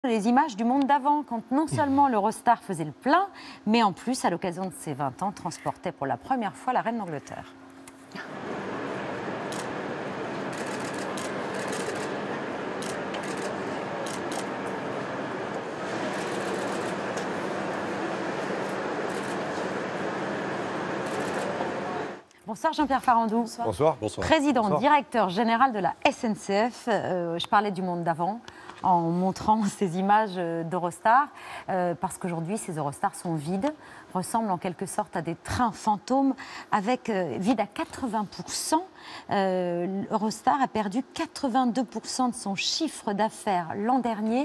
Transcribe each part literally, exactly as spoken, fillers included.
Les images du monde d'avant, quand non seulement l'Eurostar faisait le plein, mais en plus, à l'occasion de ses vingt ans, transportait pour la première fois la reine d'Angleterre. Bonsoir Jean-Pierre Farandou. Bonsoir. Bonsoir. Bonsoir. Président, Bonsoir. Directeur général de la S N C F. Euh, je parlais du monde d'avant en montrant ces images d'Eurostar, euh, parce qu'aujourd'hui, ces Eurostars sont vides, ressemblent en quelque sorte à des trains fantômes, avec euh, vide à quatre-vingts pour cent. Euh, Eurostar a perdu quatre-vingt-deux pour cent de son chiffre d'affaires l'an dernier.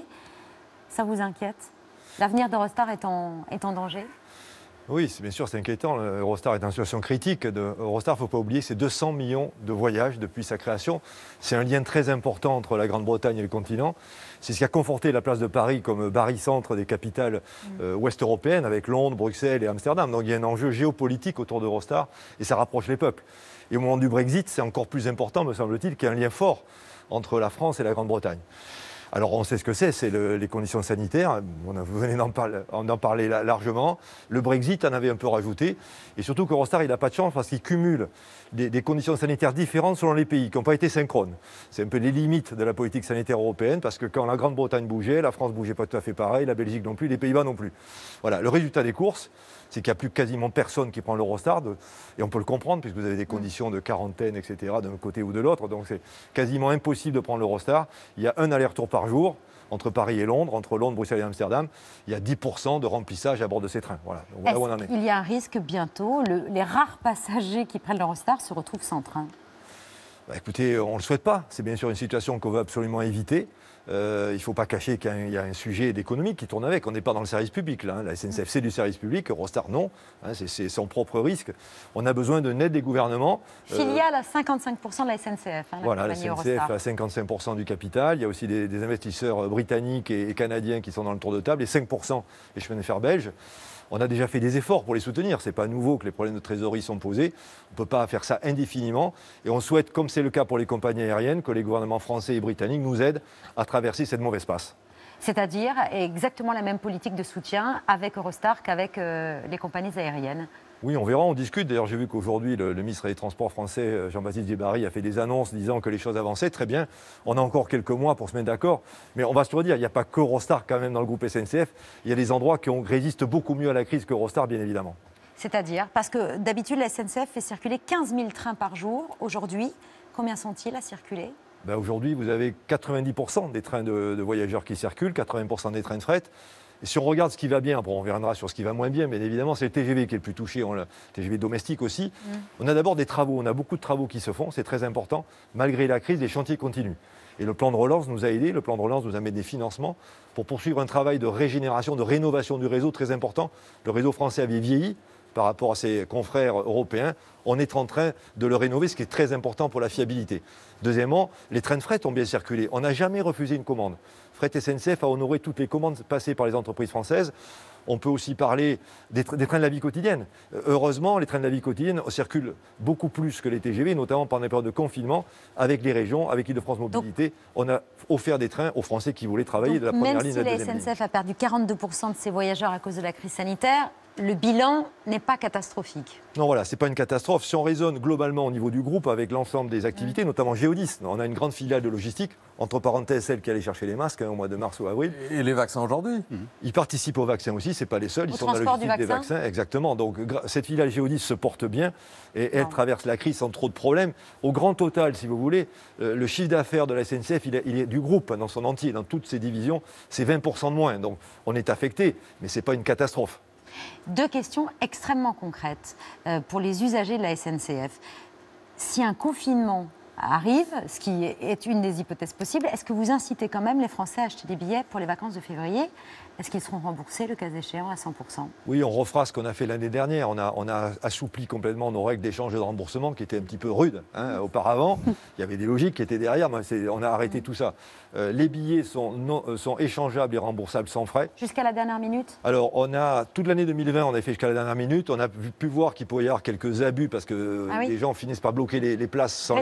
Ça vous inquiète? L'avenir d'Eurostar est en, est en danger? Oui, bien sûr, c'est inquiétant. Eurostar est en situation critique. Eurostar, il ne faut pas oublier, c'est deux cents millions de voyages depuis sa création. C'est un lien très important entre la Grande-Bretagne et le continent. C'est ce qui a conforté la place de Paris comme barycentre des capitales euh, ouest-européennes, avec Londres, Bruxelles et Amsterdam. Donc il y a un enjeu géopolitique autour d'Eurostar et ça rapproche les peuples. Et au moment du Brexit, c'est encore plus important, me semble-t-il, qu'il y a un lien fort entre la France et la Grande-Bretagne. Alors on sait ce que c'est, c'est le, les conditions sanitaires, on a, vous venez d'en parler, d'en parler largement. Le Brexit en avait un peu rajouté, et surtout qu'Eurostar il n'a pas de chance parce qu'il cumule des, des conditions sanitaires différentes selon les pays, qui n'ont pas été synchrones. C'est un peu les limites de la politique sanitaire européenne, parce que quand la Grande-Bretagne bougeait, la France bougeait pas tout à fait pareil, la Belgique non plus, les Pays-Bas non plus. Voilà, le résultat des courses, c'est qu'il n'y a plus quasiment personne qui prend l'Eurostar, et on peut le comprendre, puisque vous avez des conditions de quarantaine, et cetera, d'un côté ou de l'autre, donc c'est quasiment impossible de prendre l'Eurostar. Il y a un aller-retour par jour, entre Paris et Londres, entre Londres, Bruxelles et Amsterdam. Il y a dix pour cent de remplissage à bord de ces trains. Voilà, donc voilà où on en est. Il y a un risque bientôt, le, les rares passagers qui prennent l'Eurostar se retrouvent sans train? Bah, écoutez, on ne le souhaite pas. C'est bien sûr une situation qu'on veut absolument éviter. Euh, il ne faut pas cacher qu'il y a un sujet d'économie qui tourne avec. On n'est pas dans le service public, là. Hein. La S N C F, c'est du service public. Eurostar, non. Hein, c'est son propre risque. On a besoin d'une aide des gouvernements. Filiale euh, à cinquante-cinq pour cent de la S N C F. Hein, la voilà, la S N C F a cinquante-cinq pour cent du capital. Il y a aussi des, des investisseurs britanniques et, et canadiens qui sont dans le tour de table. Et cinq pour cent les chemins de fer belges. On a déjà fait des efforts pour les soutenir. Ce n'est pas nouveau que les problèmes de trésorerie sont posés. On ne peut pas faire ça indéfiniment. Et on souhaite, comme c'est le cas pour les compagnies aériennes, que les gouvernements français et britanniques nous aident à traverser cette mauvaise passe. C'est-à-dire exactement la même politique de soutien avec Eurostar qu'avec euh, les compagnies aériennes? Oui, on verra, on discute. D'ailleurs, j'ai vu qu'aujourd'hui, le, le ministre des Transports français, Jean-Baptiste Djebbari, a fait des annonces disant que les choses avançaient. Très bien. On a encore quelques mois pour se mettre d'accord. Mais on va se redire, il n'y a pas qu'Eurostar quand même dans le groupe S N C F. Il y a des endroits qui ont, résistent beaucoup mieux à la crise qu'Eurostar, bien évidemment. C'est-à-dire? Parce que d'habitude, la S N C F fait circuler quinze mille trains par jour. Aujourd'hui, combien sont-ils à circuler? Ben aujourd'hui, vous avez quatre-vingt-dix pour cent des trains de, de voyageurs qui circulent, quatre-vingts pour cent des trains de fret. Et si on regarde ce qui va bien, bon, on reviendra sur ce qui va moins bien, mais évidemment, c'est le T G V qui est le plus touché, on, le T G V domestique aussi. Mmh. On a d'abord des travaux, on a beaucoup de travaux qui se font, c'est très important. Malgré la crise, les chantiers continuent. Et le plan de relance nous a aidés, le plan de relance nous a mis des financements pour poursuivre un travail de régénération, de rénovation du réseau très important. Le réseau français avait vieilli par rapport à ses confrères européens. On est en train de le rénover, ce qui est très important pour la fiabilité. Deuxièmement, les trains de fret ont bien circulé. On n'a jamais refusé une commande. Fret S N C F a honoré toutes les commandes passées par les entreprises françaises. On peut aussi parler des, tra des trains de la vie quotidienne. Euh, heureusement, les trains de la vie quotidienne circulent beaucoup plus que les T G V, notamment pendant les périodes de confinement, avec les régions, avec Île-de-France Mobilité. Donc, on a offert des trains aux Français qui voulaient travailler de la première ligne à la deuxième ligne. Même si la S N C F a perdu quarante-deux pour cent de ses voyageurs à cause de la crise sanitaire, le bilan n'est pas catastrophique. Non, voilà, ce n'est pas une catastrophe. Si on raisonne globalement au niveau du groupe avec l'ensemble des activités, mmh. notamment Géodis, on a une grande filiale de logistique, entre parenthèses celle qui allait chercher les masques hein, au mois de mars ou avril. Et les vaccins aujourd'hui mmh. Ils participent aux vaccins aussi, ce n'est pas les seuls, ils au sont dans la logistique vaccin. des vaccins. Exactement. Donc cette filiale Géodis se porte bien et elle non. traverse la crise sans trop de problèmes. Au grand total, si vous voulez, euh, le chiffre d'affaires de la S N C F, il est, il est du groupe dans son entier, dans toutes ses divisions, c'est vingt pour cent de moins. Donc on est affecté, mais ce n'est pas une catastrophe. Deux questions extrêmement concrètes euh, pour les usagers de la S N C F. Si un confinement arrive, ce qui est une des hypothèses possibles, est-ce que vous incitez quand même les Français à acheter des billets pour les vacances de février? Est-ce qu'ils seront remboursés, le cas échéant, à cent pour cent? Oui, on refera ce qu'on a fait l'année dernière. On a, on a assoupli complètement nos règles d'échange et de remboursement qui étaient un petit peu rudes. Hein. Auparavant, il y avait des logiques qui étaient derrière. Mais on a arrêté tout ça. Euh, les billets sont, non, sont échangeables et remboursables sans frais. Jusqu'à la dernière minute? Alors, on a, toute l'année deux mille vingt, on a fait jusqu'à la dernière minute. On a pu voir qu'il pouvait y avoir quelques abus parce que ah oui. les gens finissent par bloquer les, les places sans Réserve, les emprunter.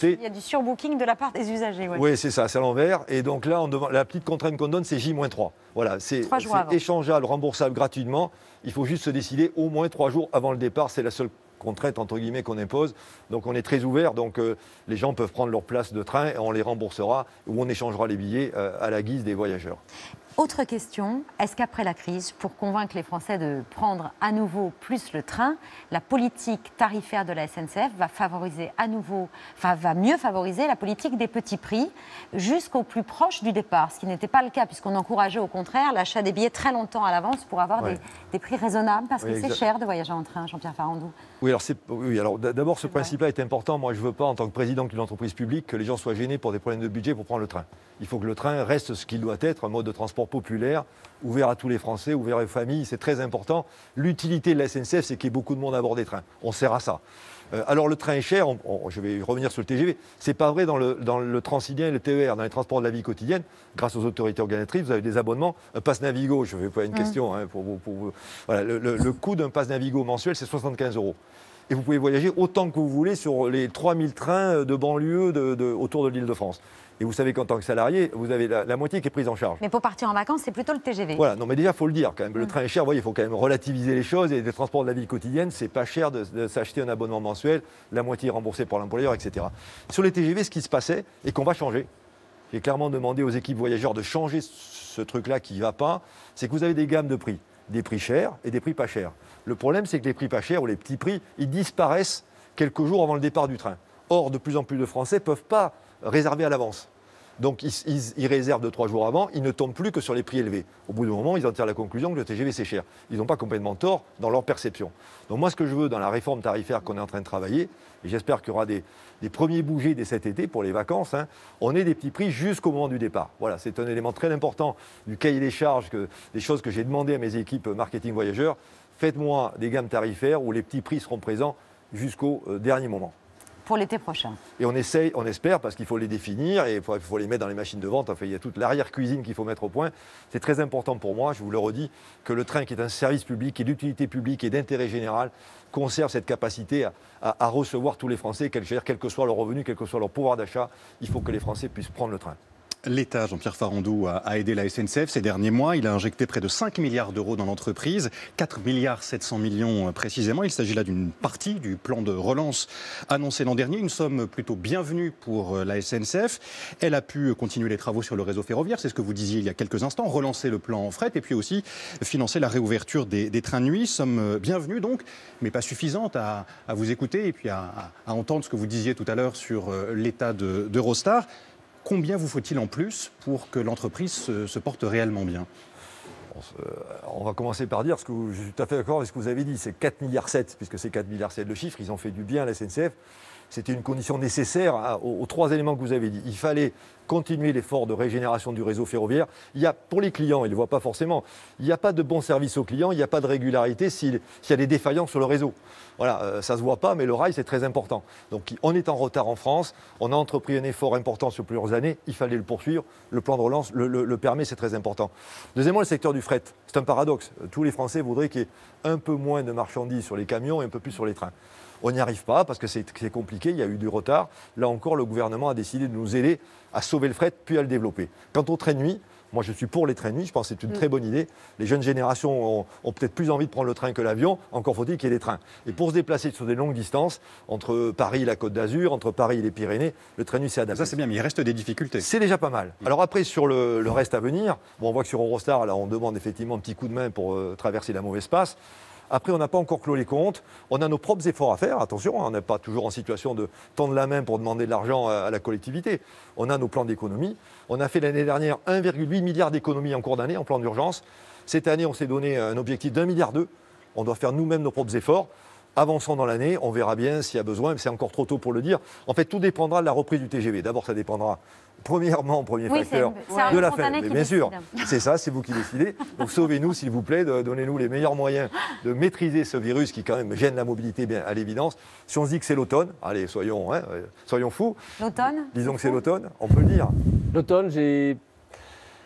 côté. Il y a du surbooking de la part des usagers. Ouais. Oui, c'est ça, c'est à l'envers. Et donc là, on demande, la petite contrainte qu'on donne, c'est J moins trois. Voilà, c'est échangeable, remboursable gratuitement. Il faut juste se décider au moins trois jours avant le départ. C'est la seule contrainte entre guillemets qu'on impose. Donc on est très ouvert. Donc euh, les gens peuvent prendre leur place de train et on les remboursera ou on échangera les billets euh, à la guise des voyageurs. Autre question, est-ce qu'après la crise, pour convaincre les Français de prendre à nouveau plus le train, la politique tarifaire de la S N C F va favoriser à nouveau, enfin va mieux favoriser la politique des petits prix jusqu'au plus proche du départ, ce qui n'était pas le cas puisqu'on encourageait au contraire l'achat des billets très longtemps à l'avance pour avoir ouais. des, des prix raisonnables parce oui, que c'est cher de voyager en train, Jean-Pierre Farandou. Oui, alors, oui, alors d'abord ce principe-là est important. Moi, je ne veux pas, en tant que président d'une entreprise publique, que les gens soient gênés pour des problèmes de budget pour prendre le train. Il faut que le train reste ce qu'il doit être, un mode de transport populaire, ouvert à tous les Français, ouvert aux familles, c'est très important. L'utilité de la S N C F, c'est qu'il y ait beaucoup de monde à bord des trains. On sert à ça. Euh, alors le train est cher, on, on, je vais revenir sur le T G V, c'est pas vrai dans le, dans le Transilien et le T E R, dans les transports de la vie quotidienne, grâce aux autorités organisatrices, vous avez des abonnements, un pass Navigo, je ne vais pas une mmh. question, hein, pour, pour, pour, voilà, le, le, le coût d'un pass Navigo mensuel, c'est soixante-quinze euros. Et vous pouvez voyager autant que vous voulez sur les trois mille trains de banlieue de, de, autour de l'Île-de-France. Et vous savez qu'en tant que salarié, vous avez la, la moitié qui est prise en charge. Mais pour partir en vacances, c'est plutôt le T G V. Voilà, non mais déjà, il faut le dire quand même. Le mmh. train est cher, vous voyez, il faut quand même relativiser les choses. Et les transports de la vie quotidienne, c'est pas cher de, de s'acheter un abonnement mensuel, la moitié est remboursée par l'employeur, et cetera. Sur les T G V, ce qui se passait, et qu'on va changer, j'ai clairement demandé aux équipes voyageurs de changer ce truc-là qui ne va pas, c'est que vous avez des gammes de prix. Des prix chers et des prix pas chers. Le problème, c'est que les prix pas chers ou les petits prix, ils disparaissent quelques jours avant le départ du train. Or, de plus en plus de Français ne peuvent pas réserver à l'avance. Donc, ils, ils, ils réservent deux trois jours avant, ils ne tombent plus que sur les prix élevés. Au bout d'un moment, ils en tirent la conclusion que le T G V, c'est cher. Ils n'ont pas complètement tort dans leur perception. Donc, moi, ce que je veux dans la réforme tarifaire qu'on est en train de travailler, et j'espère qu'il y aura des, des premiers bougés dès cet été pour les vacances, hein, on ait des petits prix jusqu'au moment du départ. Voilà, c'est un élément très important du cahier des charges, que, des choses que j'ai demandé à mes équipes marketing voyageurs. Faites-moi des gammes tarifaires où les petits prix seront présents jusqu'au euh, dernier moment. Pour l'été prochain. Et on essaye, on espère, parce qu'il faut les définir et il faut, il faut les mettre dans les machines de vente. Enfin, il y a toute l'arrière-cuisine qu'il faut mettre au point. C'est très important pour moi, je vous le redis, que le train, qui est un service public, qui est d'utilité publique et d'intérêt général, conserve cette capacité à, à, à recevoir tous les Français, quel, quel que soit leur revenu, quel que soit leur pouvoir d'achat. Il faut que les Français puissent prendre le train. L'État, Jean-Pierre Farandou, a aidé la S N C F ces derniers mois. Il a injecté près de cinq milliards d'euros dans l'entreprise, quatre milliards sept cents millions précisément. Il s'agit là d'une partie du plan de relance annoncé l'an dernier. Une somme plutôt bienvenue pour la S N C F. Elle a pu continuer les travaux sur le réseau ferroviaire, c'est ce que vous disiez il y a quelques instants, relancer le plan fret et puis aussi financer la réouverture des, des trains de nuit. Somme bienvenue donc, mais pas suffisante à, à vous écouter et puis à, à, à entendre ce que vous disiez tout à l'heure sur l'état de, d'Eurostar. Combien vous faut-il en plus pour que l'entreprise se, se porte réellement bien ? On va commencer par dire, ce que je suis tout à fait d'accord avec ce que vous avez dit, c'est quatre virgule sept milliards, puisque c'est quatre virgule sept milliards le chiffre, ils ont fait du bien à la S N C F. C'était une condition nécessaire à, aux, aux trois éléments que vous avez dit. Il fallait continuer l'effort de régénération du réseau ferroviaire. Il y a, pour les clients, ils ne le voient pas forcément, il n'y a pas de bon service aux clients, il n'y a pas de régularité s'il, s'il y a des défaillances sur le réseau. Voilà, euh, ça ne se voit pas, mais le rail, c'est très important. Donc on est en retard en France, on a entrepris un effort important sur plusieurs années, il fallait le poursuivre, le plan de relance le, le, le permet, c'est très important. Deuxièmement, le secteur du fret, c'est un paradoxe. Tous les Français voudraient qu'il y ait un peu moins de marchandises sur les camions et un peu plus sur les trains. On n'y arrive pas parce que c'est, c'est compliqué, il y a eu du retard. Là encore, le gouvernement a décidé de nous aider à sauver le fret puis à le développer. Quant aux trains de nuit, moi je suis pour les trains de nuit, je pense que c'est une très bonne idée. Les jeunes générations ont, ont peut-être plus envie de prendre le train que l'avion, encore faut-il qu'il y ait des trains. Et pour se déplacer sur des longues distances, entre Paris et la Côte d'Azur, entre Paris et les Pyrénées, le train de nuit c'est adapté. Ça c'est bien, mais il reste des difficultés. C'est déjà pas mal. Alors après, sur le, le reste à venir, bon, on voit que sur Eurostar, là, on demande effectivement un petit coup de main pour euh, traverser la mauvaise passe. Après, on n'a pas encore clos les comptes. On a nos propres efforts à faire. Attention, on n'est pas toujours en situation de tendre la main pour demander de l'argent à la collectivité. On a nos plans d'économie. On a fait l'année dernière un virgule huit milliard d'économies en cours d'année, en plan d'urgence. Cette année, on s'est donné un objectif d'un milliard deux. On doit faire nous-mêmes nos propres efforts. Avançons dans l'année, on verra bien s'il y a besoin, mais c'est encore trop tôt pour le dire. En fait, tout dépendra de la reprise du T G V. D'abord, ça dépendra, premièrement, premier oui, facteur, c'est, c'est de la fin. Mais bien décide. sûr, c'est ça, c'est vous qui décidez. Donc sauvez-nous, s'il vous plaît, donnez-nous les meilleurs moyens de maîtriser ce virus qui, quand même, gêne la mobilité, bien à l'évidence. Si on se dit que c'est l'automne, allez, soyons, hein, soyons fous. L'automne ? Disons que c'est l'automne, on peut le dire. L'automne, j'ai...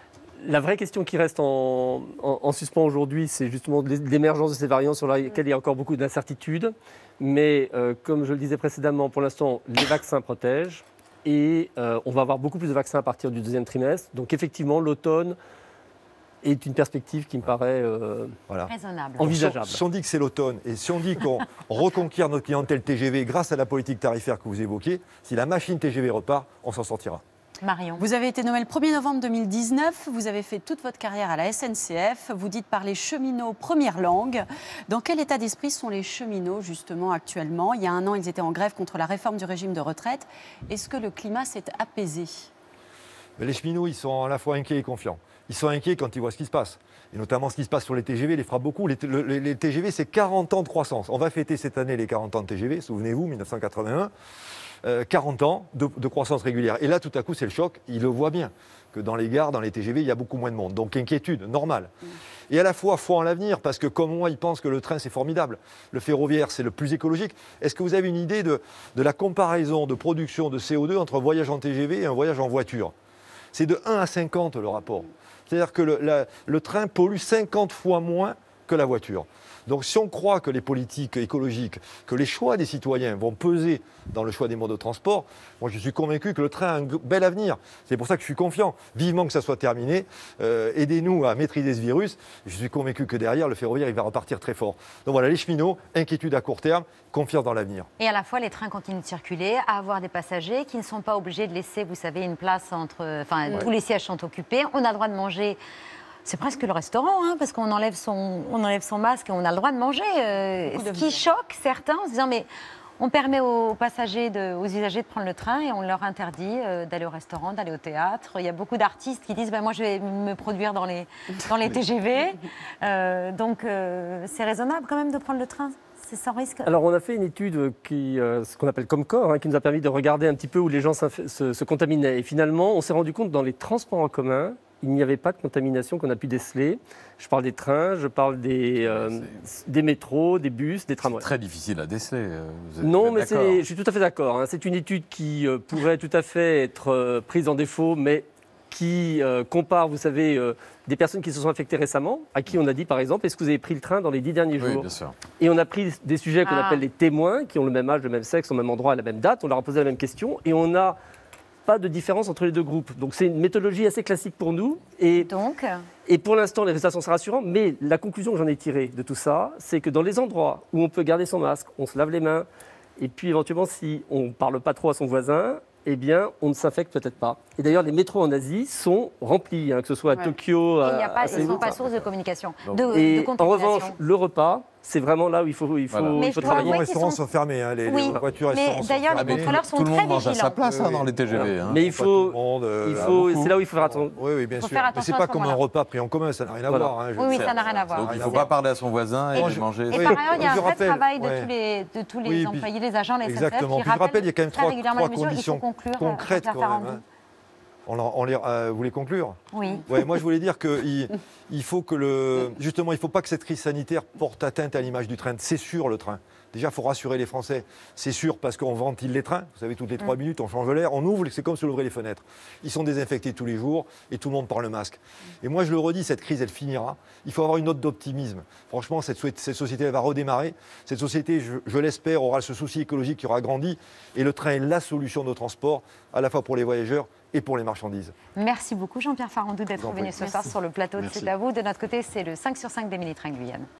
La vraie question qui reste en, en, en suspens aujourd'hui, c'est justement l'émergence de ces variants sur lesquels il y a encore beaucoup d'incertitudes. Mais euh, comme je le disais précédemment, pour l'instant, les vaccins protègent et euh, on va avoir beaucoup plus de vaccins à partir du deuxième trimestre. Donc effectivement, l'automne est une perspective qui me paraît euh, voilà. raisonnable. envisageable. Si on dit que c'est l'automne et si on dit qu'on reconquiert notre clientèle T G V grâce à la politique tarifaire que vous évoquiez, si la machine T G V repart, on s'en sortira. Marion. Vous avez été nommé le premier novembre deux mille dix-neuf, vous avez fait toute votre carrière à la S N C F, vous dites parler cheminots première langue. Dans quel état d'esprit sont les cheminots justement actuellement? Il y a un an, ils étaient en grève contre la réforme du régime de retraite. Est-ce que le climat s'est apaisé? Mais les cheminots, ils sont à la fois inquiets et confiants. Ils sont inquiets quand ils voient ce qui se passe. Et notamment ce qui se passe sur les T G V les frappe beaucoup. Les, le, les T G V, c'est quarante ans de croissance. On va fêter cette année les quarante ans de T G V, souvenez-vous, mille neuf cent quatre-vingt-un. Euh, quarante ans de, de croissance régulière. Et là, tout à coup, c'est le choc. Il le voit bien, que dans les gares, dans les T G V, il y a beaucoup moins de monde. Donc, inquiétude, normale. Mmh. Et à la fois, foi en l'avenir, parce que comme moi, ils pensent que le train, c'est formidable. Le ferroviaire, c'est le plus écologique. Est-ce que vous avez une idée de, de la comparaison de production de C O deux entre un voyage en T G V et un voyage en voiture? C'est de un à cinquante le rapport. C'est-à-dire que le, la, le train pollue cinquante fois moins que la voiture. Donc si on croit que les politiques écologiques, que les choix des citoyens vont peser dans le choix des modes de transport, moi je suis convaincu que le train a un bel avenir. C'est pour ça que je suis confiant. Vivement que ça soit terminé. Euh, aidez-nous à maîtriser ce virus. Je suis convaincu que derrière, le ferroviaire, il va repartir très fort. Donc voilà, les cheminots, inquiétude à court terme, confiance dans l'avenir. Et à la fois, les trains continuent de circuler, à avoir des passagers qui ne sont pas obligés de laisser, vous savez, une place entre... Enfin, ouais. Tous les sièges sont occupés. On a le droit de manger... C'est presque le restaurant, hein, parce qu'on enlève son, on enlève son masque et on a le droit de manger. Euh, ce qui choque certains en se disant, mais on permet aux passagers, de, aux usagers de prendre le train et on leur interdit euh, d'aller au restaurant, d'aller au théâtre. Il y a beaucoup d'artistes qui disent, ben, moi je vais me produire dans les, dans les T G V. Euh, donc euh, c'est raisonnable quand même de prendre le train. C'est sans risque. Alors, on a fait une étude qui, euh, ce qu'on appelle Comcor, hein, qui nous a permis de regarder un petit peu où les gens se, se contaminaient. Et finalement, on s'est rendu compte dans les transports en commun, il n'y avait pas de contamination qu'on a pu déceler. Je parle des trains, je parle des, euh, des métros, des bus, des tramways. C'est très difficile à déceler. Vous êtes non, mais je suis tout à fait d'accord. Hein. C'est une étude qui euh, pourrait tout à fait être euh, prise en défaut, mais qui euh, compare, vous savez, euh, des personnes qui se sont infectées récemment, à qui on a dit, par exemple, est-ce que vous avez pris le train dans les dix derniers jours? Oui, bien sûr. Et on a pris des sujets qu'on ah. appelle les témoins, qui ont le même âge, le même sexe, au même endroit, à la même date. On leur a posé la même question et on n'a pas de différence entre les deux groupes. Donc c'est une méthodologie assez classique pour nous. Et, Donc et pour l'instant, les résultats sont assez rassurants. Mais la conclusion que j'en ai tirée de tout ça, c'est que dans les endroits où on peut garder son masque, on se lave les mains, et puis éventuellement, si on ne parle pas trop à son voisin, eh bien, on ne s'infecte peut-être pas. Et d'ailleurs, les métros en Asie sont remplis, hein, que ce soit à ouais. Tokyo, à, a pas, à Séoul. Ils ne sont pas source de communication, de, et de contamination. En revanche, le repas, c'est vraiment là où il faut, il faut, voilà. il faut travailler. Les restaurants sont... sont fermés, hein, les, oui. les voitures mais restaurants d'ailleurs, sont les contrôleurs sont tout le très monde mange vigilants. à sa place hein, dans les T G V. Voilà. Hein. Mais il faut, monde, euh, il faut c'est là où il faut faire attention. Oui, oui, bien faut sûr. Mais c'est pas comme un repas pris en commun, ça n'a rien à voilà. voir. Hein, oui, oui, ça n'a rien à voir. Donc il ne faut pas parler à son voisin et, et manger. Et par ailleurs, il y a un vrai travail de tous les, de tous les oui, employés, les agents, les S N C F exactement. qui je rappelle, il y a quand même trois, trois conditions concrètes quand même. On, on les, euh, vous voulez conclure? Oui. Ouais, moi, je voulais dire qu'il il faut que le, justement, il ne faut pas que cette crise sanitaire porte atteinte à l'image du train. C'est sûr, le train. Déjà, il faut rassurer les Français. C'est sûr parce qu'on ventile les trains. Vous savez, toutes les trois minutes, on change l'air, on ouvre, c'est comme si on ouvrait les fenêtres. Ils sont désinfectés tous les jours et tout le monde porte le masque. Et moi, je le redis, cette crise, elle finira. Il faut avoir une note d'optimisme. Franchement, cette, cette société, elle va redémarrer. Cette société, je, je l'espère, aura ce souci écologique qui aura grandi. Et le train est la solution de transport, à la fois pour les voyageurs et pour les marchandises. Merci beaucoup, Jean-Pierre Farandou, d'être venu ce soir sur le plateau de C'est à vous. De notre côté, c'est le cinq sur cinq d'Émilie Train Guyane.